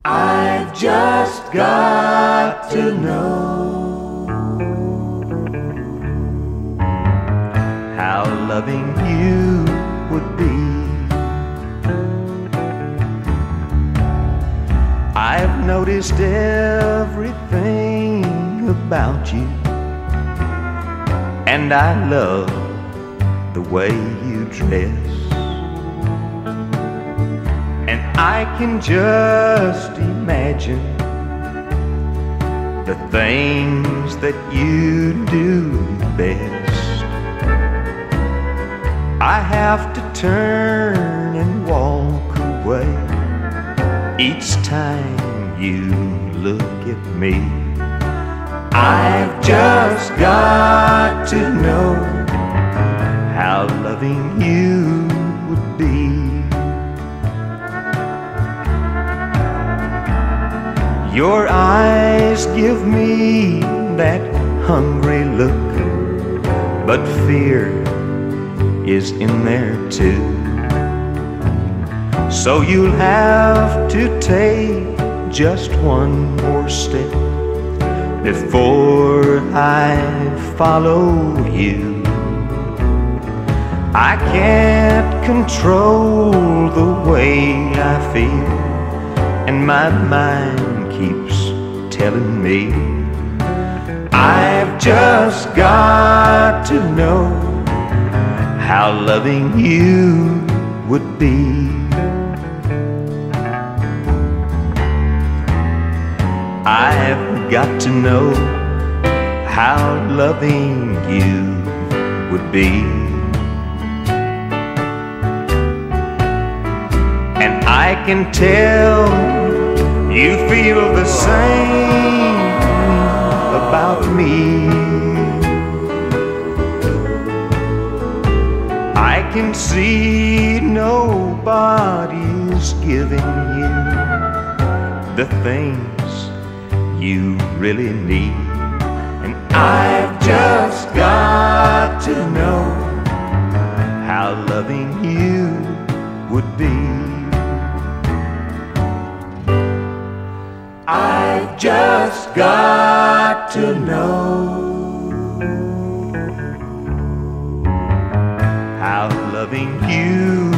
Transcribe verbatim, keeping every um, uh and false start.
I've just got to know how loving you would be. I've noticed everything about you, and I love the way you dress. And I can just imagine the things that you do best. I have to turn and walk away each time you look at me. I've just got to know how loving you would be. Your eyes give me that hungry look, but fear is in there too. So you'll have to take just one more step before I follow you. I can't control the way I feel, and my mind keeps telling me I've just got to know how loving you would be. I've got to know how loving you would be. And I can tell you feel the same about me. I can see nobody's giving you the things you really need. And I've just got to know how loving you would be. I've just got to know how loving you